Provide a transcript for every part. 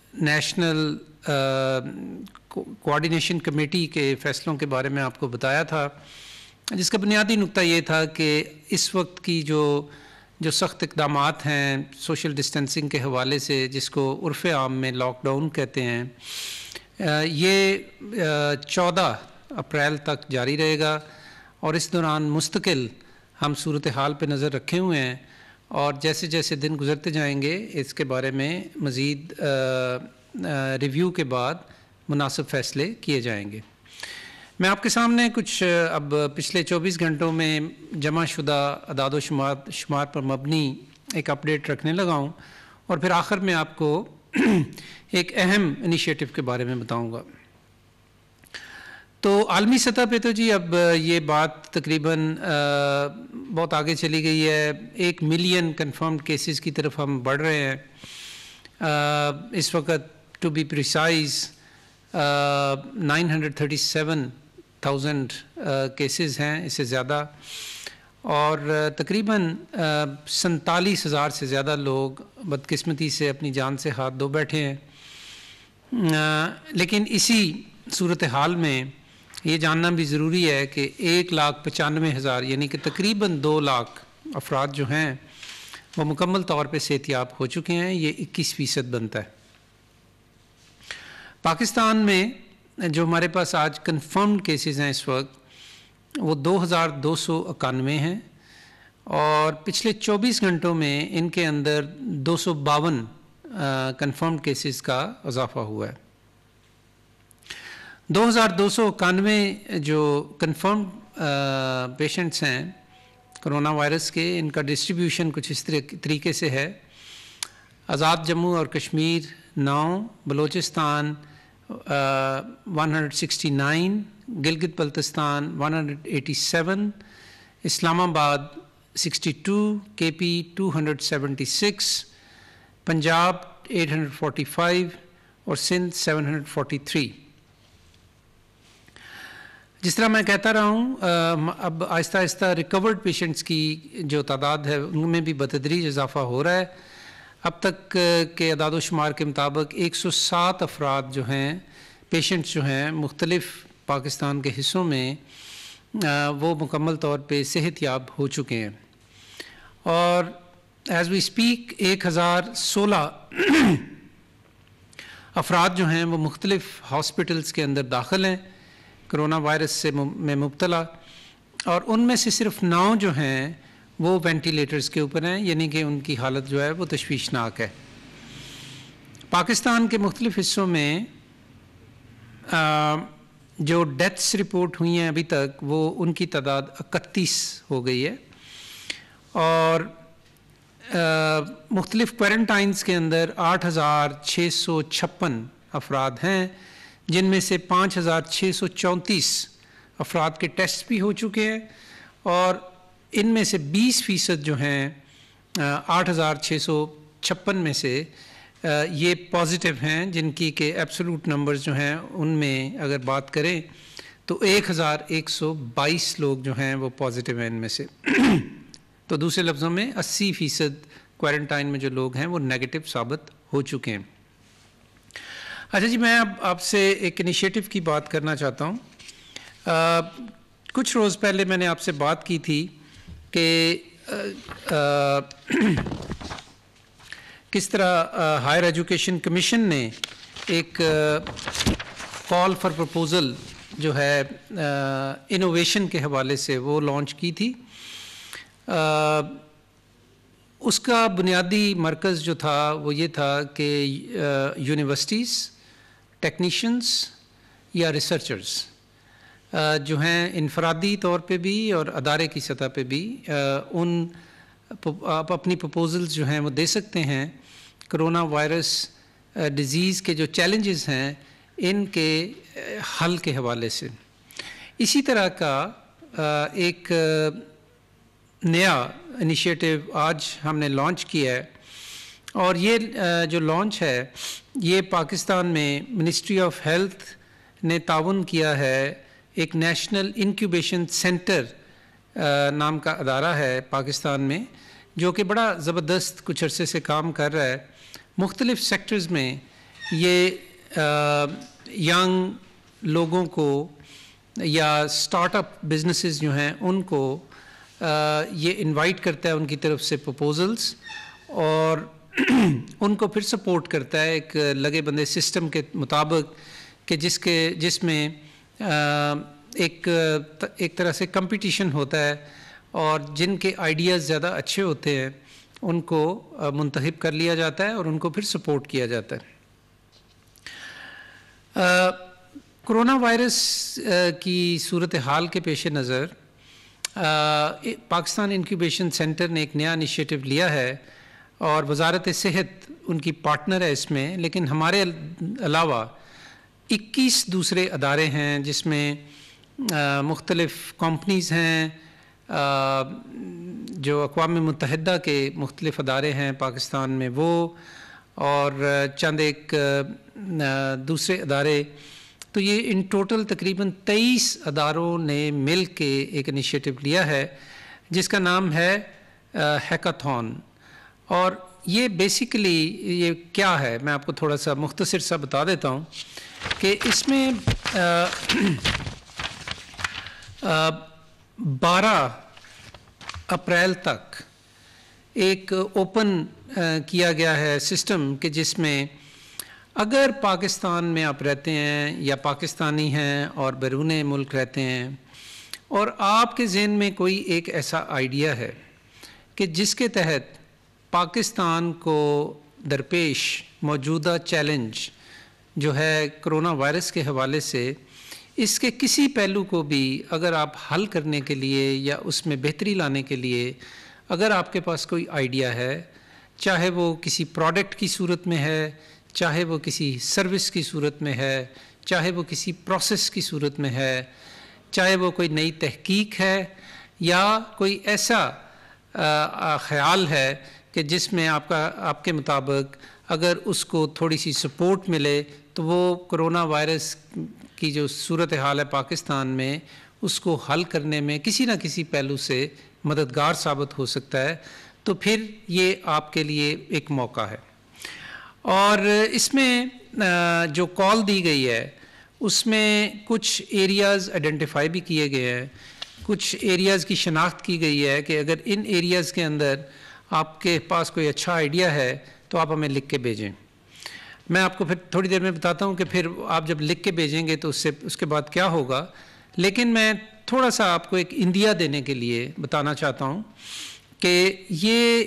National coordination committee کے فیصلوں کے بارے میں آپ کو بتایا تھا، جس کا بنیادی نقطہ یہ تھا کہ اس وقت کی جو سخت اقدامات ہیں سوشل ڈسٹینسنگ کے حوالے سے، جس کو عرف عام میں لاک ڈاؤن کہتے ہیں، یہ 14 اپریل تک جاری رہے گا، اور اس دوران مستقل ہم صورتحال پہ نظر رکھے ہوئے ہیں، اور جیسے جیسے دن گزرتے جائیں گے اس کے بارے میں مزید ریویو کے بعد مناسب فیصلے کیے جائیں گے۔ میں آپ کے سامنے کچھ اب پچھلے 24 گھنٹوں میں جمع شدہ اعداد و شمار پر مبنی ایک اپڈیٹ رکھنے لگا ہوں، اور پھر آخر میں آپ کو ایک اہم انیشیٹو کے بارے میں بتاؤں گا۔ تو عالمی سطح پہ تو جی اب یہ بات تقریباً بہت آگے چلی گئی ہے، 1 ملین کنفرمڈ کیسز کی طرف ہم بڑھ رہے ہیں۔ اس وقت ٹو بی پریسائز 937,000 کیسز ہیں، اس سے زیادہ، اور تقریباً 47,000 سے زیادہ لوگ بدقسمتی سے اپنی جان سے ہاتھ دھو بیٹھے ہیں۔ لیکن اسی صورتحال میں یہ جاننا بھی ضروری ہے کہ 1,95,000 یعنی کہ تقریباً 2 لاکھ افراد جو ہیں وہ مکمل طور پہ صحت یاب ہو چکے ہیں، یہ 21% بنتا ہے۔ پاکستان میں جو ہمارے پاس آج کنفرمڈ کیسز ہیں اس وقت وہ 2,291 ہیں، اور پچھلے 24 گھنٹوں میں ان کے اندر 252 کنفرمڈ کیسز کا اضافہ ہوا ہے۔ 2,291 جو کنفرمڈ پیشنٹس ہیں کرونا وائرس کے، ان کا ڈسٹریبیوشن کچھ اس طریقے سے ہے: آزاد جموں اور کشمیر 9، بلوچستان 169، گلگت بلتستان 187، اسلام آباد 62، کے پی 276، پنجاب 845 اور سندھ 743۔ جس طرح میں کہتا رہا ہوں، اب آہستہ آہستہ ریکورڈ پیشنٹس کی جو تعداد ہے ان میں بھی بتدریج اضافہ ہو رہا ہے۔ اب تک کے اعداد و شمار کے مطابق 107 افراد جو ہیں، پیشنٹس جو ہیں مختلف پاکستان کے حصوں میں، وہ مکمل طور پہ صحت یاب ہو چکے ہیں، اور ایز وی اسپیک 1,016 افراد جو ہیں وہ مختلف ہاسپٹلس کے اندر داخل ہیں کرونا وائرس سے میں مبتلا، اور ان میں سے صرف 9 جو ہیں وہ وینٹیلیٹرز کے اوپر ہیں، یعنی کہ ان کی حالت جو ہے وہ تشویشناک ہے۔ پاکستان کے مختلف حصوں میں جو ڈیتھس رپورٹ ہوئی ہیں ابھی تک، وہ ان کی تعداد 31 ہو گئی ہے، اور مختلف کوارنٹائنز کے اندر 8,656 افراد ہیں، جن میں سے 5,634 افراد کے ٹیسٹ بھی ہو چکے ہیں، اور ان میں سے 20% جو ہیں 8,656 میں سے یہ پازیٹیو ہیں، جن کی کہ ایبسولوٹ نمبرز جو ہیں ان میں اگر بات کریں تو 1,122 لوگ جو ہیں وہ پازیٹیو ہیں ان میں سے۔ تو دوسرے لفظوں میں 80% کوارنٹائن میں جو لوگ ہیں وہ نیگیٹو ثابت ہو چکے ہیں۔ اچھا جی، میں اب آپ سے ایک انیشیٹو کی بات کرنا چاہتا ہوں۔ کچھ روز پہلے میں نے آپ سے بات کی تھی کہ کس طرح ہائر ایجوکیشن کمیشن نے ایک کال فار پرپوزل جو ہے انوویشن کے حوالے سے وہ لانچ کی تھی۔ اس کا بنیادی مرکز جو تھا وہ یہ تھا کہ یونیورسٹیز، ٹیکنیشینز یا ریسرچرز جو ہیں انفرادی طور پہ بھی اور ادارے کی سطح پہ بھی آپ اپنی پروپوزلز جو ہیں وہ دے سکتے ہیں کرونا وائرس ڈیزیز کے جو چیلنجز ہیں ان کے حل کے حوالے سے۔ اسی طرح کا ایک نیا انیشیٹو آج ہم نے لانچ کیا ہے، اور یہ جو لانچ ہے یہ پاکستان میں منسٹری آف ہیلتھ نے تعاون کیا ہے، ایک نیشنل انکیوبیشن سینٹر نام کا ادارہ ہے پاکستان میں، جو کہ بڑا زبردست کچھ عرصے سے کام کر رہا ہے، مختلف سیکٹرز میں یہ ینگ لوگوں کو یا سٹارٹ اپ بزنسز جو ہیں ان کو یہ انوائٹ کرتا ہے ان کی طرف سے پروپوزلز، اور ان کو پھر سپورٹ کرتا ہے ایک لگے بندے سسٹم کے مطابق کہ جس میں ایک طرح سے کمپٹیشن ہوتا ہے، اور جن کے آئیڈیاز زیادہ اچھے ہوتے ہیں ان کو منتخب کر لیا جاتا ہے اور ان کو پھر سپورٹ کیا جاتا ہے۔ کرونا وائرس کی صورتحال کے پیش نظر پاکستان انکیوبیشن سینٹر نے ایک نیا انیشیٹو لیا ہے، اور وزارت صحت ان کی پارٹنر ہے اس میں، لیکن ہمارے علاوہ 21 دوسرے ادارے ہیں جس میں مختلف کمپنیز ہیں، جو اقوام متحدہ کے مختلف ادارے ہیں پاکستان میں وہ، اور چند ایک دوسرے ادارے، تو یہ ان ٹوٹل تقریباً 23 اداروں نے مل کے ایک انیشیٹو لیا ہے جس کا نام ہے ہیکاتھون۔ اور یہ بیسیکلی یہ کیا ہے، میں آپ کو تھوڑا سا مختصر سا بتا دیتا ہوں کہ اس میں 12 اپریل تک ایک اوپن کیا گیا ہے سسٹم کہ جس میں اگر پاکستان میں آپ رہتے ہیں یا پاکستانی ہیں اور بیرون ملک رہتے ہیں، اور آپ کے ذہن میں کوئی ایک ایسا آئیڈیا ہے کہ جس کے تحت پاکستان کو درپیش موجودہ چیلنج جو ہے کرونا وائرس کے حوالے سے، اس کے کسی پہلو کو بھی اگر آپ حل کرنے کے لیے یا اس میں بہتری لانے کے لیے اگر آپ کے پاس کوئی آئیڈیا ہے، چاہے وہ کسی پروڈکٹ کی صورت میں ہے، چاہے وہ کسی سروس کی صورت میں ہے، چاہے وہ کسی پروسیس کی صورت میں ہے، چاہے وہ کوئی نئی تحقیق ہے، یا کوئی ایسا خیال ہے کہ جس میں آپ کے مطابق اگر اس کو تھوڑی سی سپورٹ ملے تو وہ کرونا وائرس کی جو صورتحال ہے پاکستان میں اس کو حل کرنے میں کسی نہ کسی پہلو سے مددگار ثابت ہو سکتا ہے، تو پھر یہ آپ کے لیے ایک موقع ہے۔ اور اس میں جو کال دی گئی ہے اس میں کچھ ایریاز آئیڈینٹیفائی بھی کیے گئے ہیں، کچھ ایریاز کی شناخت کی گئی ہے کہ اگر ان ایریاز کے اندر آپ کے پاس کوئی اچھا آئیڈیا ہے تو آپ ہمیں لکھ کے بھیجیں۔ میں آپ کو پھر تھوڑی دیر میں بتاتا ہوں کہ پھر آپ جب لکھ کے بھیجیں گے تو اس کے بعد کیا ہوگا، لیکن میں تھوڑا سا آپ کو ایک اندیا دینے کے لیے بتانا چاہتا ہوں کہ یہ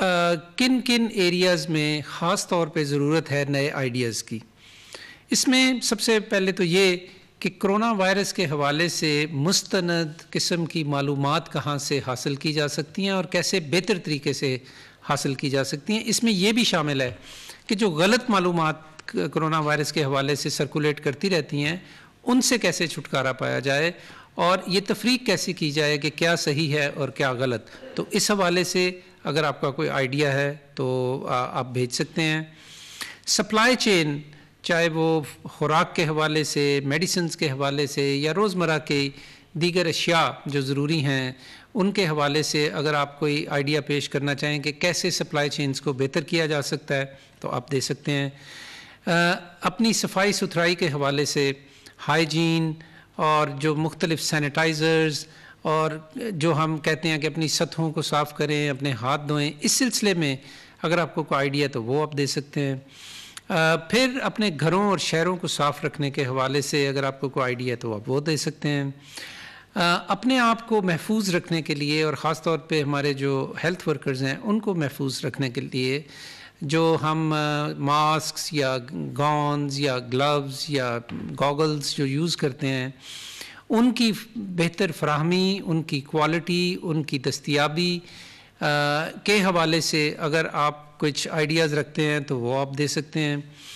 کن کن ایریاز میں خاص طور پہ ضرورت ہے نئے آئیڈیاز کی۔ اس میں سب سے پہلے تو یہ کہ کرونا وائرس کے حوالے سے مستند قسم کی معلومات کہاں سے حاصل کی جا سکتی ہیں اور کیسے بہتر طریقے سے حاصل کی جا سکتی ہیں۔ اس میں یہ بھی شامل ہے کہ جو غلط معلومات کرونا وائرس کے حوالے سے سرکولیٹ کرتی رہتی ہیں ان سے کیسے چھٹکارا پایا جائے، اور یہ تفریق کیسے کی جائے کہ کیا صحیح ہے اور کیا غلط۔ تو اس حوالے سے اگر آپ کا کوئی آئیڈیا ہے تو آپ بھیج سکتے ہیں۔ سپلائی چین، چاہے وہ خوراک کے حوالے سے، میڈیسنز کے حوالے سے، یا روزمرہ کے دیگر اشیاء جو ضروری ہیں ان کے حوالے سے اگر آپ کوئی آئیڈیا پیش کرنا چاہیں کہ کیسے سپلائی چینز کو بہتر کیا جا سکتا ہے تو آپ دے سکتے ہیں۔ اپنی صفائی ستھرائی کے حوالے سے ہائیجین اور جو مختلف سینیٹائزرز اور جو ہم کہتے ہیں کہ اپنی سطحوں کو صاف کریں، اپنے ہاتھ دھوئیں، اس سلسلے میں اگر آپ کو کوئی آئیڈیا تو وہ آپ دے سکتے ہیں۔ پھر اپنے گھروں اور شہروں کو صاف رکھنے کے حوالے سے اگر آپ کو کوئی آئیڈیا تو آپ وہ دے سکتے ہیں۔ اپنے آپ کو محفوظ رکھنے کے لیے اور خاص طور پہ ہمارے جو ہیلتھ ورکرز ہیں ان کو محفوظ رکھنے کے لیے جو ہم ماسکس یا گاؤنز یا گلوز یا گوگلز جو یوز کرتے ہیں ان کی بہتر فراہمی، ان کی کوالٹی، ان کی دستیابی کے حوالے سے اگر آپ کچھ آئیڈیاز رکھتے ہیں تو وہ آپ دے سکتے ہیں۔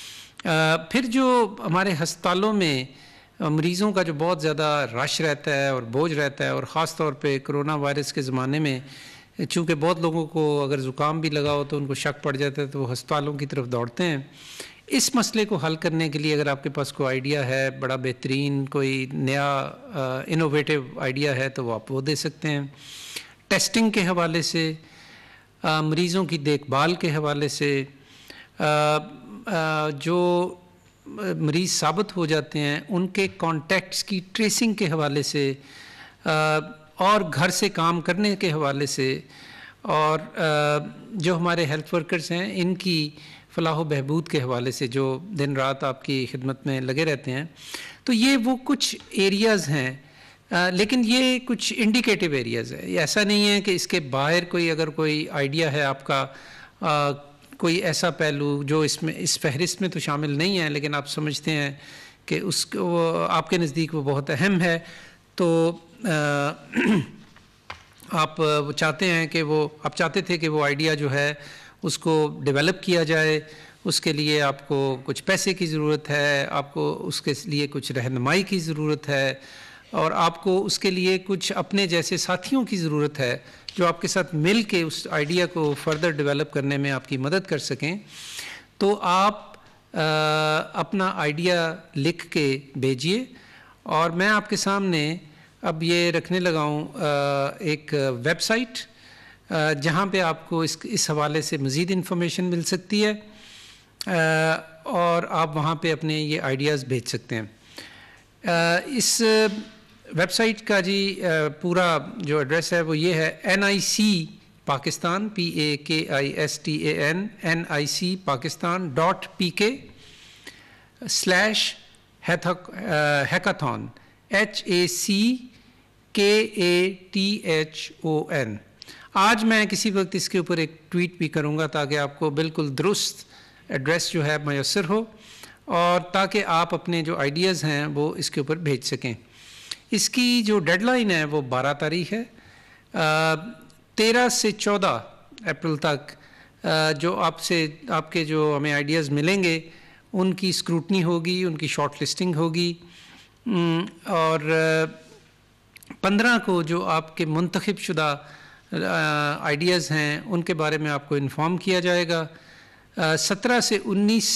پھر جو ہمارے ہسپتالوں میں مریضوں کا جو بہت زیادہ رش رہتا ہے اور بوجھ رہتا ہے، اور خاص طور پہ کرونا وائرس کے زمانے میں چونکہ بہت لوگوں کو اگر زکام بھی لگا ہو تو ان کو شک پڑ جاتا ہے تو وہ ہسپتالوں کی طرف دوڑتے ہیں۔ اس مسئلے کو حل کرنے کے لیے اگر آپ کے پاس کوئی آئیڈیا ہے، بڑا بہترین کوئی نیا انوویٹو آئیڈیا ہے تو وہ آپ وہ دے سکتے ہیں۔ ٹیسٹنگ کے حوالے سے، مریضوں کی دیکھ بھال کے حوالے سے، جو مریض ثابت ہو جاتے ہیں ان کے کانٹیکٹس کی ٹریسنگ کے حوالے سے اور گھر سے کام کرنے کے حوالے سے اور جو ہمارے ہیلتھ ورکرز ہیں ان کی فلاح و بہبود کے حوالے سے جو دن رات آپ کی خدمت میں لگے رہتے ہیں. تو یہ وہ کچھ ایریاز ہیں لیکن یہ کچھ انڈیکیٹو ایریاز ہے. یہ ایسا نہیں ہے کہ اس کے باہر کوئی اگر کوئی آئیڈیا ہے آپ کا کوئی ایسا پہلو جو اس فہرست میں تو شامل نہیں ہے لیکن آپ سمجھتے ہیں کہ اس کو آپ کے نزدیک وہ بہت اہم ہے تو آپ چاہتے ہیں کہ آپ چاہتے تھے کہ وہ آئیڈیا جو ہے اس کو ڈیولپ کیا جائے. اس کے لیے آپ کو کچھ پیسے کی ضرورت ہے, آپ کو اس کے لیے کچھ رہنمائی کی ضرورت ہے اور آپ کو اس کے لیے کچھ اپنے جیسے ساتھیوں کی ضرورت ہے جو آپ کے ساتھ مل کے اس آئیڈیا کو فردر ڈیولپ کرنے میں آپ کی مدد کر سکیں. تو آپ اپنا آئیڈیا لکھ کے بھیجیے اور میں آپ کے سامنے اب یہ رکھنے لگا ہوں ایک ویب سائٹ جہاں پہ آپ کو اس حوالے سے مزید انفارمیشن مل سکتی ہے اور آپ وہاں پہ اپنے یہ آئیڈیاز بھیج سکتے ہیں. اس ویب سائٹ کا جی پورا جو ایڈریس ہے وہ یہ ہے NIC Pakistan PAKISTAN NIC Pakistan .PK /hackathon HACKATHON. آج میں کسی وقت اس کے اوپر ایک ٹویٹ بھی کروں گا تاکہ آپ کو بالکل درست ایڈریس جو ہے میسر ہو اور تاکہ آپ اپنے جو آئیڈیاز ہیں وہ اس کے اوپر بھیج سکیں. اس کی جو ڈیڈ لائن ہے وہ 12 تاریخ ہے. 13 سے 14 اپریل تک جو آپ کے جو ہمیں آئیڈیاز ملیں گے ان کی اسکروٹنی ہوگی, ان کی شارٹ لسٹنگ ہوگی اور 15 کو جو آپ کے منتخب شدہ آئیڈیاز ہیں ان کے بارے میں آپ کو انفارم کیا جائے گا. 17 سے 19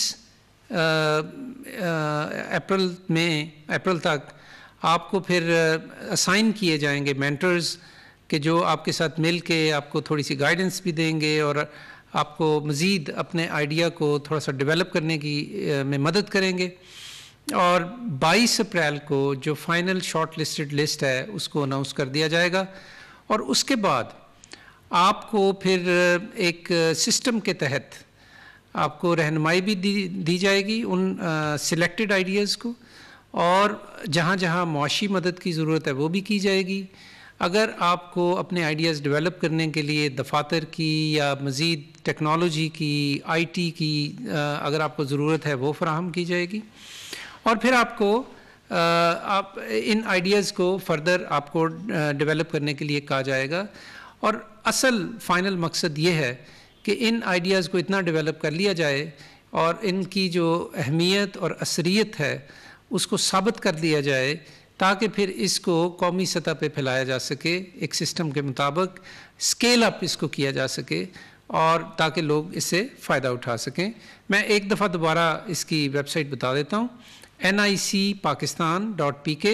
اپریل تک آپ کو پھر اسائن کیے جائیں گے مینٹرز کہ جو آپ کے ساتھ مل کے آپ کو تھوڑی سی گائیڈنس بھی دیں گے اور آپ کو مزید اپنے آئیڈیا کو تھوڑا سا ڈیولپ کرنے میں مدد کریں گے. اور 22 اپریل کو جو فائنل شارٹ لسٹڈ لسٹ ہے اس کو اناؤنس کر دیا جائے گا اور اس کے بعد آپ کو پھر ایک سسٹم کے تحت آپ کو رہنمائی بھی دی جائے گی ان سلیکٹڈ آئیڈیاز کو اور جہاں جہاں معاشی مدد کی ضرورت ہے وہ بھی کی جائے گی. اگر آپ کو اپنے آئیڈیاز ڈیولپ کرنے کے لیے دفاتر کی یا مزید ٹیکنالوجی کی IT کی اگر آپ کو ضرورت ہے وہ فراہم کی جائے گی اور پھر آپ کو ان آئیڈیاز کو فردر آپ کو ڈیولپ کرنے کے لیے کہا جائے گا. اور اصل فائنل مقصد یہ ہے کہ ان آئیڈیاز کو اتنا ڈیولپ کر لیا جائے اور ان کی جو اہمیت اور اثریت ہے اس کو ثابت کر دیا جائے تاکہ پھر اس کو قومی سطح پہ پھیلایا جا سکے ایک سسٹم کے مطابق اسکیل اپ اس کو کیا جا سکے اور تاکہ لوگ اس سے فائدہ اٹھا سکیں. میں ایک دفعہ دوبارہ اس کی ویب سائٹ بتا دیتا ہوں NIC پاکستان .PK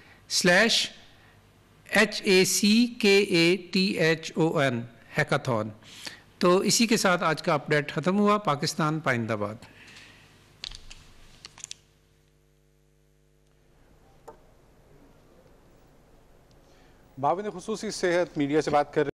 /HACKATHON ہیکاthon. تو اسی کے ساتھ آج کا اپڈیٹ ختم ہوا. پاکستان پائندہ باد. معاون خصوصی صحت میڈیا سے بات کر